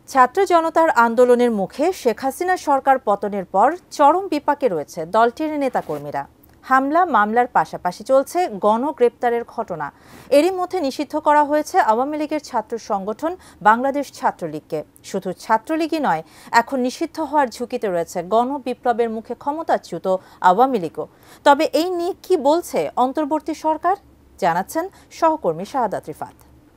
ছাত্র জনতার আন্দোলনের মুখে শেখ হাসিনা সরকার পতনের পর চরম বিপাকে রয়েছে দলটির নেতাকর্মীরা। হামলা মামলার পাশাপাশি চলছে গণগ্রেপ্তারের ঘটনা। এরই মধ্যে নিষিদ্ধ করা হয়েছে আওয়ামী লীগের ছাত্র সংগঠন বাংলাদেশ ছাত্রলীগকে। শুধু ছাত্রলীগই নয়, এখন নিষিদ্ধ হওয়ার ঝুঁকিতে রয়েছে গণবিপ্লবের মুখে ক্ষমতাচ্যুত আওয়ামী লীগও। তবে এই নিয়ে কি বলছে অন্তর্বর্তী সরকার, জানাচ্ছেন সহকর্মী শাহাদাত রিফাত।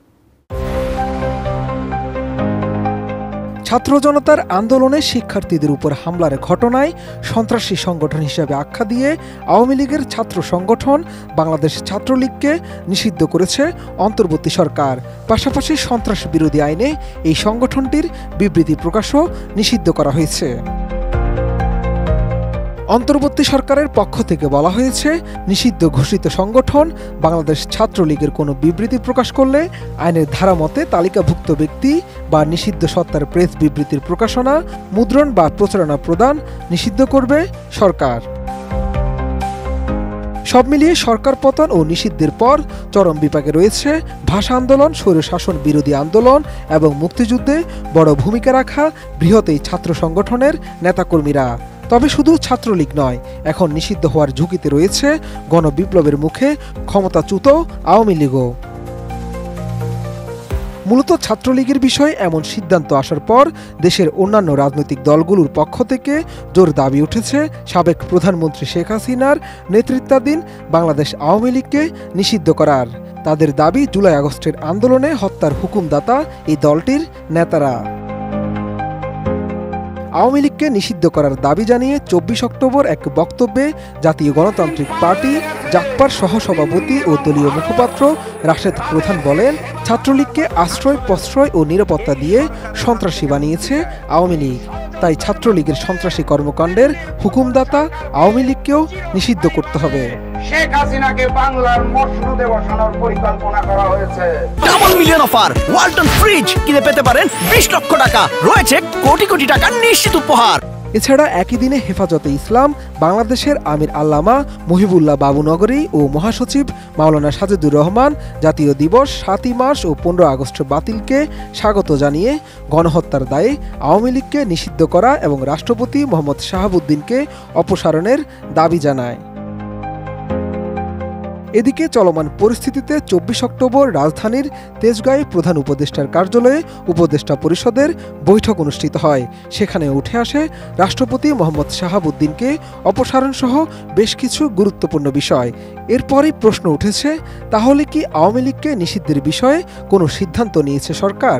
ছাত্র জনতার আন্দোলনে শিক্ষার্থীদের উপর হামলার ঘটনায় সন্ত্রাসী সংগঠন হিসেবে আখ্যা দিয়ে আওয়ামী লীগের ছাত্র সংগঠন বাংলাদেশ ছাত্রলীগকে নিষিদ্ধ করেছে অন্তর্বর্তী সরকার। পাশাপাশি সন্ত্রাস বিরোধী আইনে এই সংগঠনটির বিবৃতি প্রকাশও নিষিদ্ধ করা হয়েছে। অন্তর্বর্তী সরকারের পক্ষ থেকে বলা হয়েছে, নিষিদ্ধ ঘোষিত সংগঠন বাংলাদেশ ছাত্রলীগের কোনো বিবৃতি প্রকাশ করলে আইনের ধারা মতে তালিকাভুক্ত ব্যক্তি বা নিষিদ্ধ সত্তার প্রেস বিবৃতির প্রকাশনা, মুদ্রণ বা প্রচারণা প্রদান নিষিদ্ধ করবে সরকার। সব মিলিয়ে সরকার পতন ও নিষিদ্ধের পর চরম বিপাকে রয়েছে ভাষা আন্দোলন, স্বৈরশাসন বিরোধী আন্দোলন এবং মুক্তিযুদ্ধে বড় ভূমিকা রাখা বৃহৎ এই ছাত্র সংগঠনের নেতাকর্মীরা। তবে শুধু ছাত্রলীগ নয়, এখন নিষিদ্ধ হওয়ার ঝুঁকিতে রয়েছে গণবিপ্লবের মুখে ক্ষমতাচ্যুত আওয়ামী লীগও। মূলত ছাত্রলীগের বিষয়ে এমন সিদ্ধান্ত আসার পর দেশের অন্যান্য রাজনৈতিক দলগুলোর পক্ষ থেকে জোর দাবি উঠেছে সাবেক প্রধানমন্ত্রী শেখ হাসিনার নেতৃত্বাধীন বাংলাদেশ আওয়ামী লীগকে নিষিদ্ধ করার। তাদের দাবি, জুলাই আগস্টের আন্দোলনে হত্যার হুকুমদাতা এই দলটির নেতারা। আওয়ামী লীগকে নিষিদ্ধ করার দাবি জানিয়ে 24 অক্টোবর এক বক্তব্যে জাতীয় গণতান্ত্রিক পার্টি জাকপার সহসভাপতি ও দলীয় মুখপাত্র রাশেদ প্রধান বলেন, ছাত্রলীগকে আশ্রয়, প্রশ্রয় ও নিরাপত্তা দিয়ে সন্ত্রাসী বানিয়েছে আওয়ামী লীগ। তাই ছাত্রলীগের সন্ত্রাসী কর্মকাণ্ডের হুকুমদাতা আওয়ামী লীগকেও নিষিদ্ধ করতে হবে। শেখ হাসিনাকে বাংলার মসনদে বসানোর পরিকল্পনা করা হয়েছে। Double million offer Walton fridge কিনে পেতে পারেন 20 লক্ষ টাকা, রয়েছে কোটি কোটি টাকার নিশ্চিত উপহার। এছাড়া একই দিনে হেফাজতে ইসলাম বাংলাদেশের আমির আল্লামা মহিবুল্লাহ বাবুনগরী ও মহাসচিব মাওলানা সাজেদুর রহমান জাতীয় দিবস 7ই মার্চ ও 15 আগস্ট বাতিলকে স্বাগত জানিয়ে গণহত্যার দায়ে আওয়ামী লীগকে নিষিদ্ধ করা এবং রাষ্ট্রপতি মোহাম্মদ শাহাবুদ্দিনকে অপসারণের দাবি জানায়। এদিকে চলমান পরিস্থিতিতে 24 অক্টোবর রাজধানীর তেজগাঁয়ে প্রধান উপদেষ্টার কার্যালয়ে উপদেষ্টা পরিষদের বৈঠক অনুষ্ঠিত হয়। সেখানে উঠে আসে রাষ্ট্রপতি মোহাম্মদ শাহাবুদ্দিনকে অপসারণ সহ বেশ কিছু গুরুত্বপূর্ণ বিষয়। এরপরই প্রশ্ন উঠেছে, তাহলে কি আওয়ামী লীগকে নিষিদ্ধের বিষয়ে কোনো সিদ্ধান্ত নিয়েছে সরকার?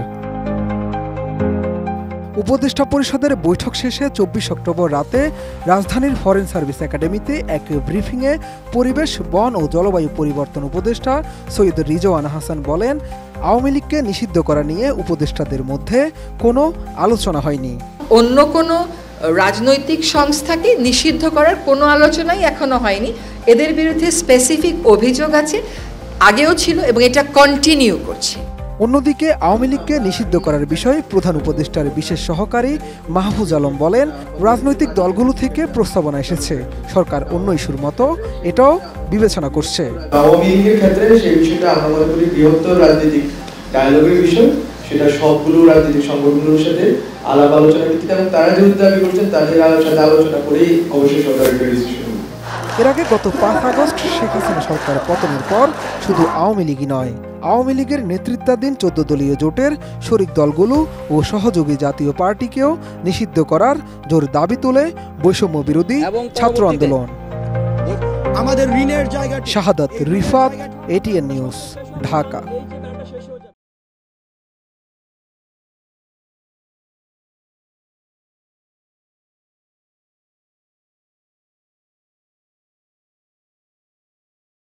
উপদেষ্টা পরিষদের বৈঠক শেষে 24 অক্টোবর রাতে রাজধানীর ফরেন সার্ভিস একাডেমিতে এক ব্রিফিংয়ে পরিবেশ, বন ও জলবায়ু পরিবর্তন উপদেষ্টা সৈয়দ রিজওয়ান হাসান বলেন, আওয়ামী লীগকে নিষিদ্ধ করা নিয়ে উপদেষ্টাদের মধ্যে কোনো আলোচনা হয়নি। অন্য কোনো রাজনৈতিক সংস্থাকে নিষিদ্ধ করার কোনো আলোচনাই এখনো হয়নি। এদের বিরুদ্ধে স্পেসিফিক অভিযোগ আছে, আগেও ছিল এবং এটা কন্টিনিউ করছে। অন্যদিকে আওয়ামী লীগকে নিষিদ্ধ করার বিষয়ে প্রধান উপদেষ্টার বিশেষ সহকারী মাহফুজ আলম বলেন, রাজনৈতিক দলগুলো থেকে প্রস্তাবনা এসেছে, সরকার অন্য ইস্যুর মতো এটাও বিবেচনা করছে। আওয়ামী লীগের ক্ষেত্রে সেই বিষয়টা আমরা মনে করি বৃহত্তর রাজনৈতিক ডায়ালগের বিষয়, সেটা সবগুলো রাজনৈতিক সংগঠনগুলোর সাথে আলাপ আলোচনা ভিত্তিতে, এবং তারা যেহেতু দাবি করছেন তাদের সাথে আলোচনা করেই অবশ্যই সরকারের ডিসিশন। এর আগে গত 5 আগস্ট শেখ হাসিনা সরকার পতনের পর শুধু আওয়ামী লীগই নয়, আওয়ামী লীগের নেতৃত্বাধীন 14 দলীয় জোটের শরিক দলগুলো ও সহযোগী জাতীয় পার্টিকেও নিষিদ্ধ করার জোর দাবি তোলে বৈষম্য বিরোধী ছাত্র আন্দোলন। Shahadat Rifat, ATN news, Dhaka.